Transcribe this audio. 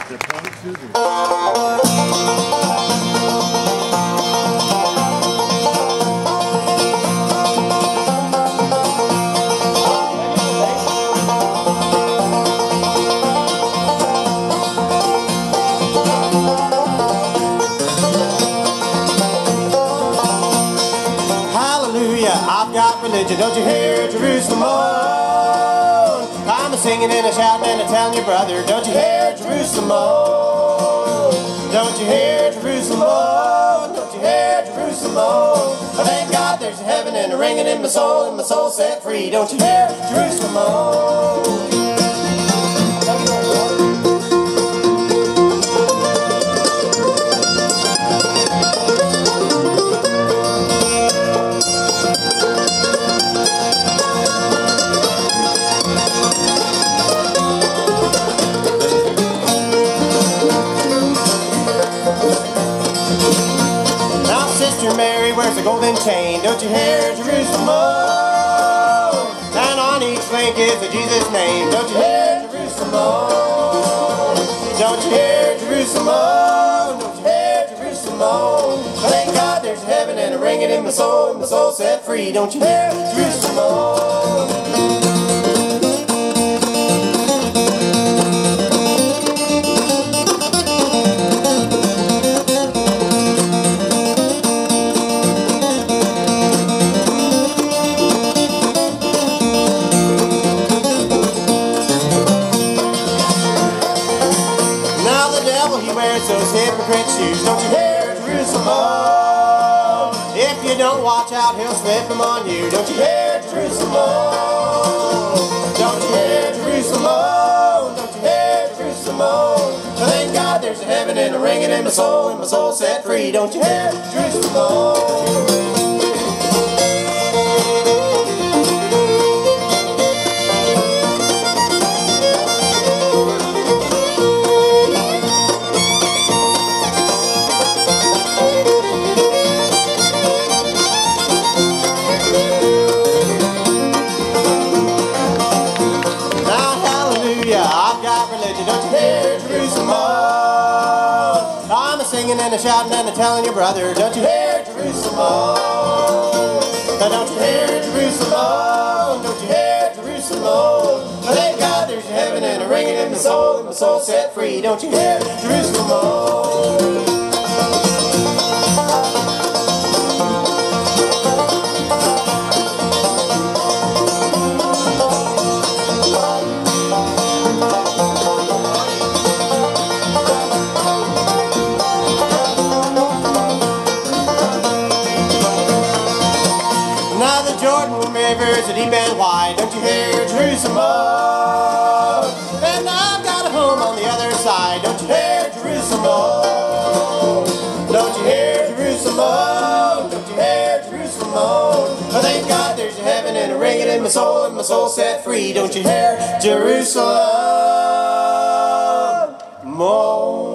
I've got religion, don't you hear Jerusalem moan? I'm a-singing and a-shouting and a-telling your brother, don't you hear Jerusalem moan? Don't you hear Jerusalem moan? Don't you hear Jerusalem moan? I thank God there's a heaven and a ringing in my soul set free, don't you hear Jerusalem moan? Mary wears a golden chain, don't you hear Jerusalem moan? And on each link is a Jesus name, don't you hear Jerusalem moan? Don't you hear Jerusalem moan? Don't you hear Jerusalem moan? Thank God there's a heaven and a ringing in my soul set free, don't you hear Jerusalem moan? He wears those hypocrite shoes, don't you hear Jerusalem moan? If you don't watch out, he'll slip them on you, don't you hear Jerusalem moan? Don't you hear Jerusalem moan? Don't you hear Jerusalem moan? Thank God there's a heaven and a ringing in my soul set free, don't you hear Jerusalem moan? I've got religion, don't you hear Jerusalem moan? I'm a-singing and a-shouting and a-telling your brother, don't you hear Jerusalem moan? Don't you hear Jerusalem moan? Don't you hear Jerusalem moan? Thank God there's a heaven and a ringing in my soul set free, don't you hear Jerusalem moan? Now the Jordan River's a deep and wide, don't you hear Jerusalem moan? And I've got a home on the other side, don't you hear Jerusalem moan? Don't you hear Jerusalem moan? Don't you hear Jerusalem moan? I thank God there's a heaven and a ringing in my soul set free, don't you hear Jerusalem moan?